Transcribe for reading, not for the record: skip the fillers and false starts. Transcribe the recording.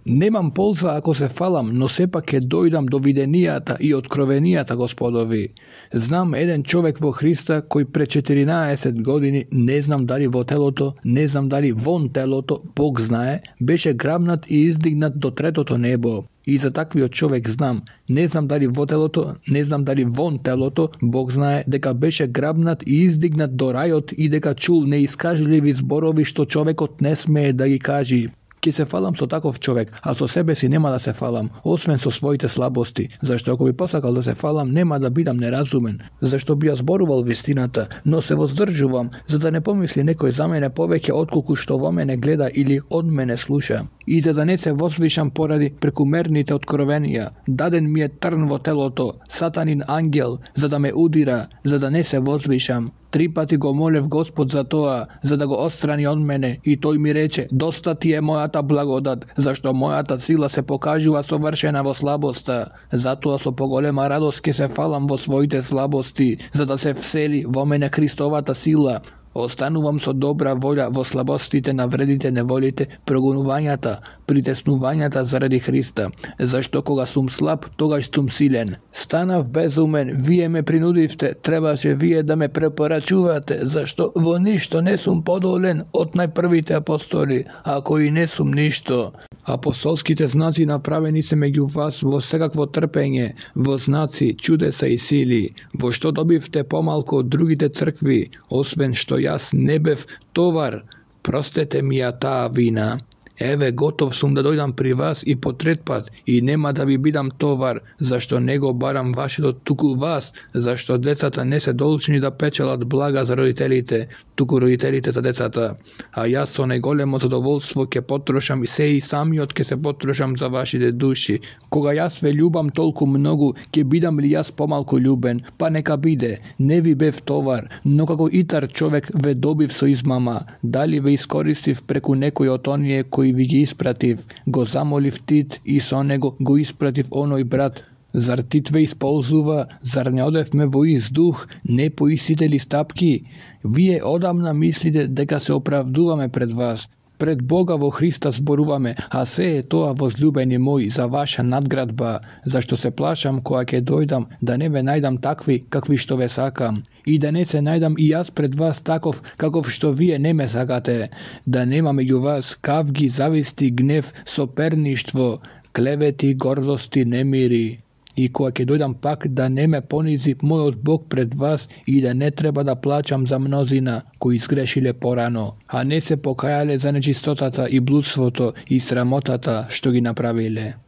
Немам полза ако се фалам, но сепак ќе дојдам до виденијата и откровенијата Господови. Знам еден човек во Христа кој пред 14 години, не знам дали во телото, не знам дали вон телото, Бог знае, беше грабнат и издигнат до третото небо. И за таквиот човек знам, не знам дали во телото, не знам дали вон телото, Бог знае дека беше грабнат и издигнат до рајот и дека чул неискажливи зборови што човекот не смее да ги кажи. Ке се фалам со таков човек, а со себе си нема да се фалам, освен со своите слабости, зашто ако би посакал да се фалам, нема да бидам неразумен, зашто би ја зборувал вистината, но се воздржувам, за да не помисли некој за мене повеќе отколку што во мене гледа или од мене слуша. И за да не се возвишам поради прекумерните откровенија, даден ми е трн во телото, сатанин ангел, за да ме удира, за да не се возвишам. 3 пати го молев Господ за тоа, за да го отстрани од мене, и тој ми рече: доста ти е мојата благодат, зашто мојата сила се покажува совршена во слабоста. Затоа со поголема радост ќе се фалам во своите слабости, за да се всели во мене Христовата сила. Останувам со добра волја во слабостите, навредите, неволите, прогонувањата, притеснувањата заради Христа, зашто кога сум слаб, тогаш сум силен. Станав безумен, вие ме принудивте, требаше вие да ме препорачувате, зашто во ништо не сум подолен од најпрвите апостоли, ако и не сум ништо. Апостолските знаци направени се меѓу вас во секакво трпење, во знаци, чудеса и сили, во што добивте помалку од другите цркви, освен што јас не бев товар, простете ми ја таа вина. Еве, готов сум да дојдам при вас и по трет пат, и нема да ви бидам товар, зашто не го барам вашето, туку вас, зашто децата не се должни да печелат блага за родителите, туку родителите за децата. А јас со најголемо задоволство ќе потрошам и се и самиот ќе се потрошам за вашите души. Кога јас ве љубам толку многу, ќе бидам ли јас помалку љубен? Па нека биде, не ви бев товар, но како итар човек ве добив со измама. Дали ве искористив преку некој од оние кои ви ги испратив, го замолив Тит и со него го испратив оној брат. Зар Тит ве исползува, зар не одевме во издух, не по истите ли стапки? Вие одамна мислите дека се оправдуваме пред вас. Пред Бога во Христа зборуваме, а се е тоа, возлюбени мои, за ваша надградба, зашто се плашам кога ќе дојдам да не ве најдам такви какви што ве сакам, и да не се најдам и јас пред вас таков каков што вие не ме сакате, да нема меѓу вас кавги, зависти, гнев, соперништво, клевети, гордости, немири. И кога ќе дојдам пак да не ме понизи мојот Бог пред вас и да не треба да плачам за мнозина кои изгрешиле порано, а не се покајале за нечистотата и блудството и срамотата што ги направиле.